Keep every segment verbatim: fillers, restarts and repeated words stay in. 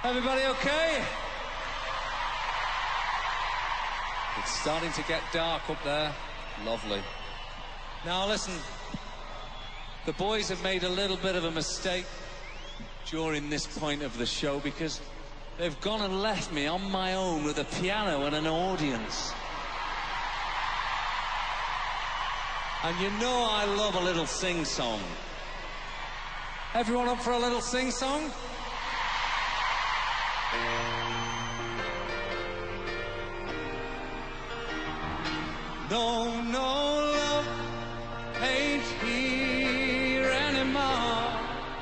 Everybody okay? It's starting to get dark up there. Lovely. Now listen, the boys have made a little bit of a mistake during this point of the show because they've gone and left me on my own with a piano and an audience. And you know I love a little sing-song. Everyone up for a little sing-song? No, no love ain't here anymore.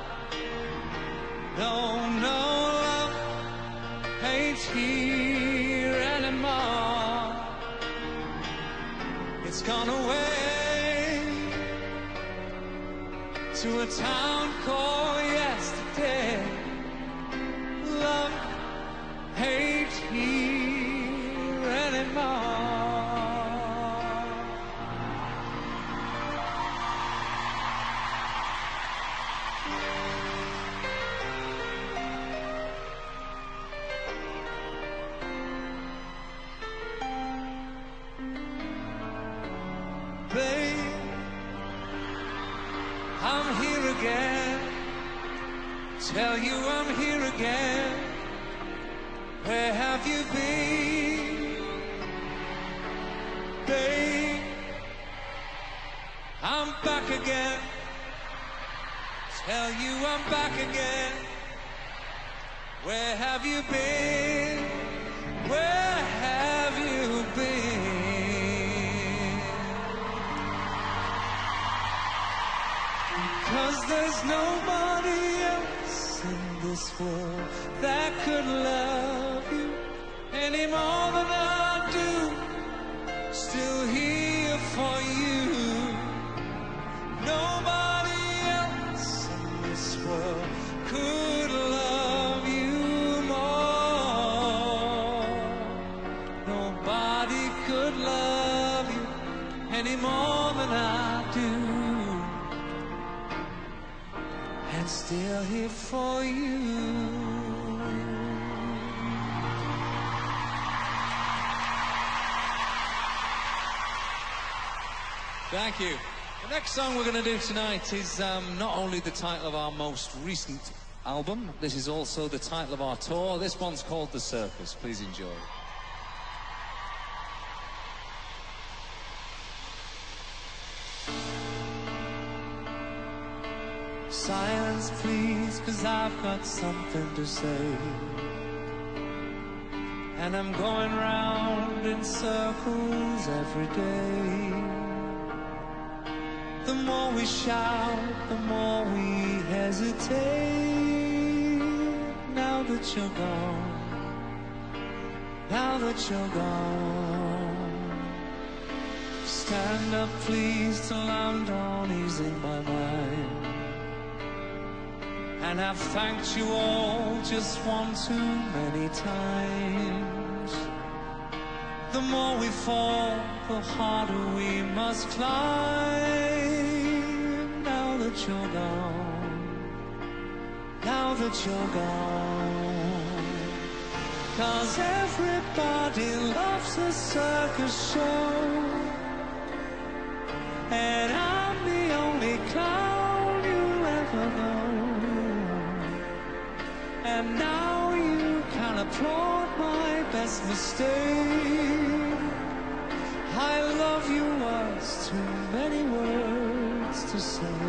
No, no love ain't here anymore. It's gone away to a town called yesterday. Love ain't here anymore. Babe, I'm here again. Tell you I'm here again. Where have you been? Babe, I'm back again. Tell you I'm back again. Where have you been? Where have you been? 'Cause there's nobody else in this world that could love you any more than I do. Still here for you. Nobody else in this world could love you more. Nobody could love you any more than I do. And still here for you. Thank you. The next song we're going to do tonight is um, not only the title of our most recent album, this is also the title of our tour. This one's called The Circus. Please enjoy. Silence, please, 'cause I've got something to say. And I'm going round in circles every day. The more we shout, the more we hesitate. Now that you're gone, now that you're gone. Stand up, please, till I'm done easing my mind. And I've thanked you all just one too many times. The more we fall, the harder we must climb. Now that you're gone, now that you're gone. 'Cause everybody loves a circus show, and I'm the only clown you ever know. And now you can applaud my best mistake. I love you was too many words to say,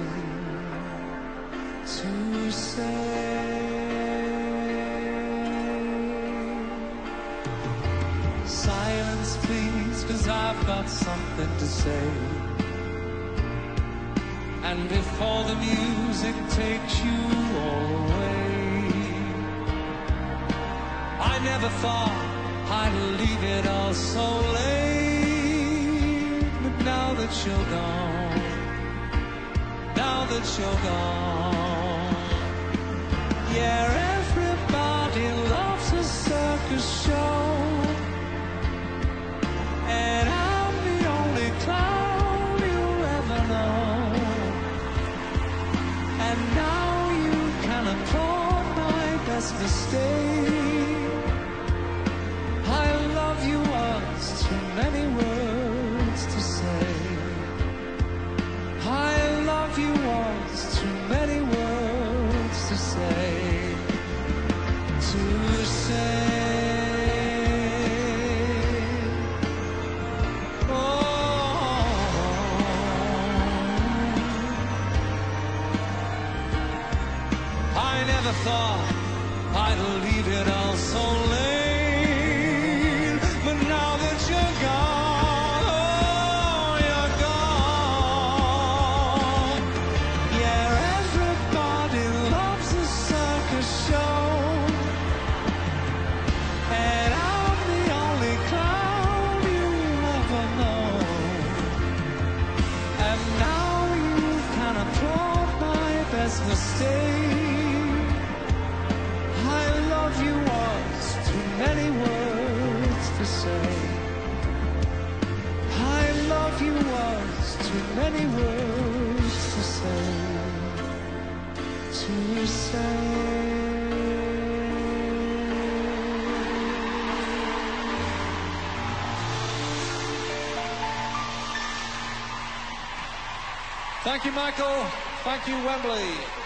to say. Silence, please, 'cause I've got something to say. And before the music takes you away, I never thought I'd leave it all so late. But now that you're gone, now that you're gone. Yeah, everybody loves a circus show, and I'm the only clown you'll ever know. And now you can applaud my best best mistake. I love you was too many words to say. I love you was too many words to say. To say. I never thought I'd leave it all so late, but now that you're gone, oh, you're gone. Yeah, everybody loves a circus show, and I'm the only clown you'll ever know. And now you've kind of brought my best mistake. You was too many words to say. I love you was too many words to say. To say. Thank you, Michael. Thank you, Wembley.